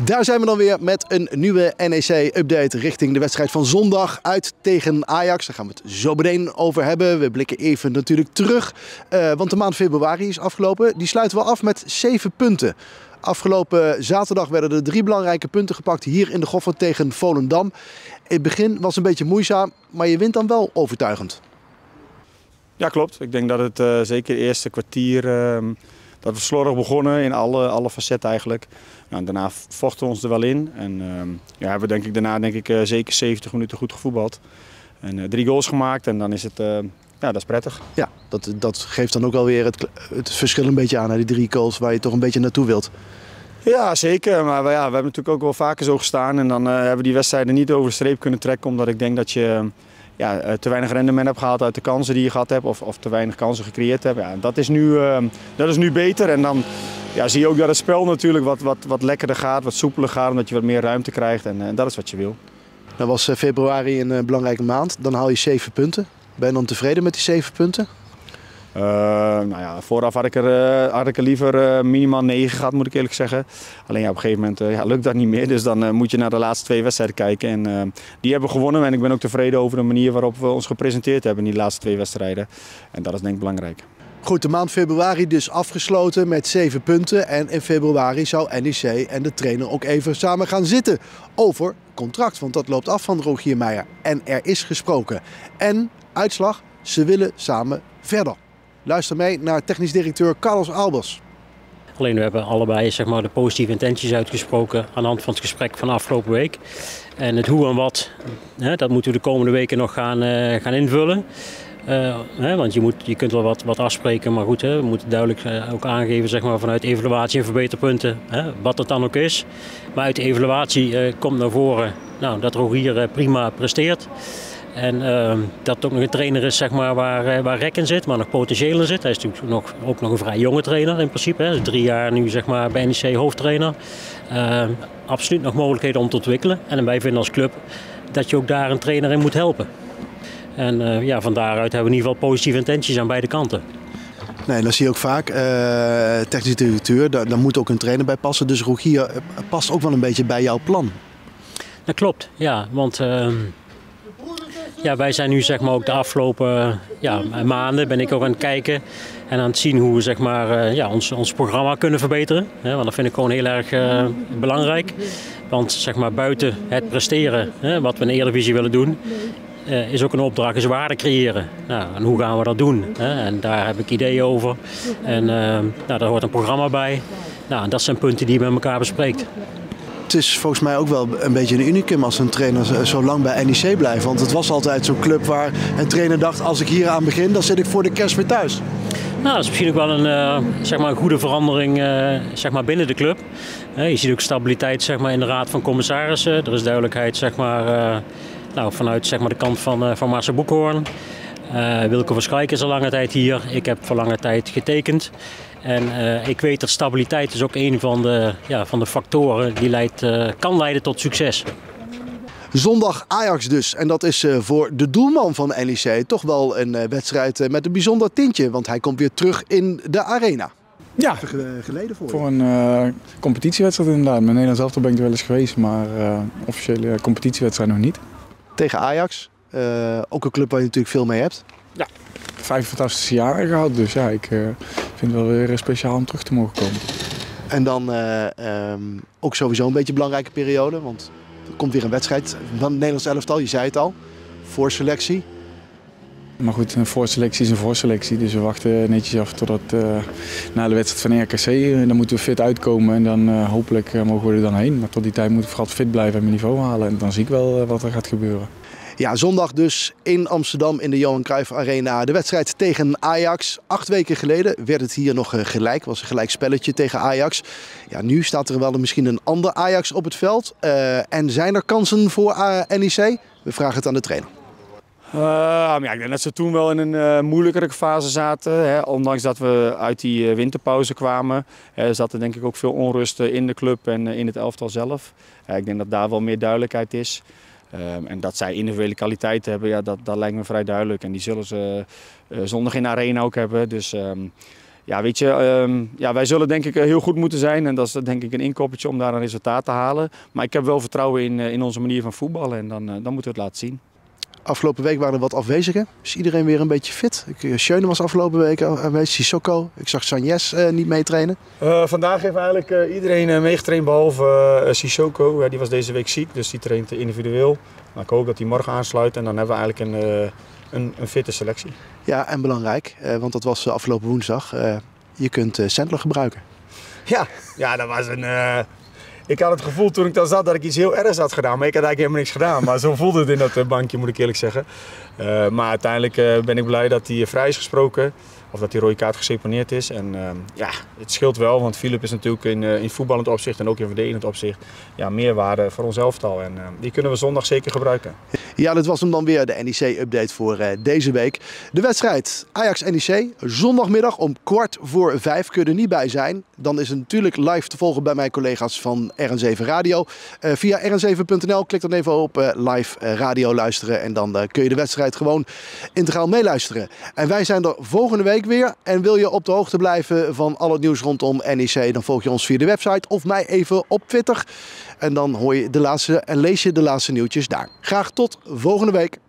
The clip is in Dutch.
Daar zijn we dan weer met een nieuwe NEC-update richting de wedstrijd van zondag uit tegen Ajax. Daar gaan we het zo meteen over hebben. We blikken even natuurlijk terug, want de maand februari is afgelopen. Die sluiten we af met 7 punten. Afgelopen zaterdag werden er 3 belangrijke punten gepakt hier in de Goffert tegen Volendam. In het begin was het een beetje moeizaam, maar je wint dan wel overtuigend. Ja, klopt. Ik denk dat het zeker het eerste kwartier dat we slordig begonnen in alle facetten eigenlijk. Nou, daarna vochten we ons er wel in en hebben we daarna zeker 70 minuten goed gevoetbald. En 3 goals gemaakt en dan is het, dat is prettig. Ja, dat geeft dan ook wel weer het verschil een beetje aan, hè, die 3 goals waar je toch een beetje naartoe wilt. Ja, zeker. Maar we hebben natuurlijk ook wel vaker zo gestaan en dan hebben we die wedstrijden niet over de streep kunnen trekken, omdat ik denk dat je te weinig rendement hebt gehaald uit de kansen die je gehad hebt of te weinig kansen gecreëerd hebt. Ja, dat is nu beter en dan zie je ook dat het spel natuurlijk wat lekkerder gaat, wat soepeler gaat, omdat je wat meer ruimte krijgt en dat is wat je wil. Dan was februari een belangrijke maand, dan haal je 7 punten. Ben je dan tevreden met die 7 punten? Vooraf had ik er liever minimaal 9 gehad, moet ik eerlijk zeggen. Alleen op een gegeven moment lukt dat niet meer. Dus dan moet je naar de laatste 2 wedstrijden kijken. En die hebben we gewonnen. En ik ben ook tevreden over de manier waarop we ons gepresenteerd hebben in die laatste 2 wedstrijden. En dat is denk ik belangrijk. Goed, de maand februari dus afgesloten met 7 punten. En in februari zou NEC en de trainer ook even samen gaan zitten over contract. Want dat loopt af van Rogier Meijer. En er is gesproken. En uitslag, ze willen samen verder. Luister mee naar technisch directeur Carlos Albers. Alleen we hebben allebei de positieve intenties uitgesproken aan de hand van het gesprek van de afgelopen week. En het hoe en wat, dat moeten we de komende weken nog gaan invullen. Want je kunt wel wat afspreken, maar goed, we moeten duidelijk ook aangeven vanuit evaluatie en verbeterpunten wat het dan ook is. Maar uit de evaluatie komt naar voren dat Rogier prima presteert. En dat het ook nog een trainer is waar rek in zit, maar nog potentieel in zit. Hij is natuurlijk ook nog een vrij jonge trainer in principe. Hij is 3 jaar nu bij NEC hoofdtrainer. Absoluut nog mogelijkheden om te ontwikkelen. En wij vinden als club dat je ook daar een trainer in moet helpen. En van daaruit hebben we in ieder geval positieve intenties aan beide kanten. Nee, dat zie je ook vaak. Technisch directeur, daar moet ook een trainer bij passen. Dus Rogier past ook wel een beetje bij jouw plan. Dat klopt, ja. Want wij zijn nu ook de afgelopen maanden ben ik ook aan het kijken en aan het zien hoe we ons programma kunnen verbeteren. Want dat vind ik gewoon heel erg belangrijk. Want buiten het presteren, wat we in de Eredivisie willen doen, is ook een opdracht, is waarde creëren. En hoe gaan we dat doen? En daar heb ik ideeën over. En daar hoort een programma bij. En dat zijn punten die je met elkaar bespreekt. Het is volgens mij ook wel een beetje een unicum als een trainer zo lang bij NEC blijft. Want het was altijd zo'n club waar een trainer dacht, als ik hier aan begin, dan zit ik voor de kerst weer thuis. Nou, dat is misschien ook wel een goede verandering binnen de club. Je ziet ook stabiliteit in de raad van commissarissen. Er is duidelijkheid vanuit de kant van Marcel Boekhoorn. Wilco Verschijk is al lange tijd hier. Ik heb voor lange tijd getekend. En ik weet dat stabiliteit is ook een van de factoren die kan leiden tot succes. Zondag Ajax dus. En dat is voor de doelman van NEC toch wel een wedstrijd met een bijzonder tintje. Want hij komt weer terug in de arena. Ja, geleden voor een competitiewedstrijd inderdaad. Met Nederland zelf ben ik er wel eens geweest, maar officiële competitiewedstrijd nog niet. Tegen Ajax. Ook een club waar je natuurlijk veel mee hebt. Ja, 5 fantastische jaren gehad. Dus ja, ik vind het wel weer speciaal om terug te mogen komen. En dan ook sowieso een beetje een belangrijke periode. Want er komt weer een wedstrijd van het Nederlands elftal. Je zei het al. Voorselectie. Maar goed, een voorselectie is een voorselectie. Dus we wachten netjes af totdat na de wedstrijd van RKC. Dan moeten we fit uitkomen en dan hopelijk mogen we er dan heen. Maar tot die tijd moeten we vooral fit blijven en mijn niveau halen. En dan zie ik wel wat er gaat gebeuren. Ja, zondag dus in Amsterdam in de Johan Cruijff Arena. De wedstrijd tegen Ajax. 8 weken geleden werd het hier nog gelijk. Was een gelijk spelletje tegen Ajax. Ja, nu staat er wel misschien een ander Ajax op het veld. En zijn er kansen voor NEC? We vragen het aan de trainer. Ik denk dat ze toen wel in een moeilijkere fase zaten. Ondanks dat we uit die winterpauze kwamen. Zat er denk ik ook veel onrust in de club en in het elftal zelf. Ik denk dat daar wel meer duidelijkheid is. En dat zij individuele kwaliteit hebben, dat lijkt me vrij duidelijk. En die zullen ze zondag in de arena ook hebben. Dus Ja, weet je, wij zullen denk ik heel goed moeten zijn. En dat is denk ik een inkoppertje om daar een resultaat te halen. Maar ik heb wel vertrouwen in onze manier van voetballen en dan moeten we het laten zien. Afgelopen week waren er wat afwezigen. Is iedereen weer een beetje fit? Schöne was afgelopen week aanwezig, Sissoko. Ik zag Sanjes niet meetrainen. Vandaag heeft eigenlijk iedereen meegetraind behalve Sissoko. Die was deze week ziek, dus die traint individueel. Maar ik hoop dat hij morgen aansluit en dan hebben we eigenlijk een fitte selectie. Ja, en belangrijk, want dat was afgelopen woensdag. Je kunt Sandler gebruiken. Ja, dat was een... Ik had het gevoel toen ik daar zat dat ik iets heel ergs had gedaan, maar ik had eigenlijk helemaal niks gedaan. Maar zo voelde het in dat bankje, moet ik eerlijk zeggen. Maar uiteindelijk ben ik blij dat hij vrij is gesproken. Of dat die rode kaart geseponeerd is. En het scheelt wel, want Philip is natuurlijk in voetballend opzicht en ook in verdedigend opzicht meerwaarde voor ons elftal. En die kunnen we zondag zeker gebruiken. Ja, dit was hem dan weer, de NEC-update voor deze week. De wedstrijd Ajax-NEC, zondagmiddag om 4:45 kun je er niet bij zijn. Dan is het natuurlijk live te volgen bij mijn collega's van RN7 Radio. Via rn7.nl, klik dan even op live radio luisteren en dan kun je de wedstrijd gewoon integraal meeluisteren. En wij zijn er volgende week weer. En wil je op de hoogte blijven van al het nieuws rondom NEC, dan volg je ons via de website of mij even op Twitter. En dan hoor je de laatste en lees je de laatste nieuwtjes daar. Graag tot volgende week.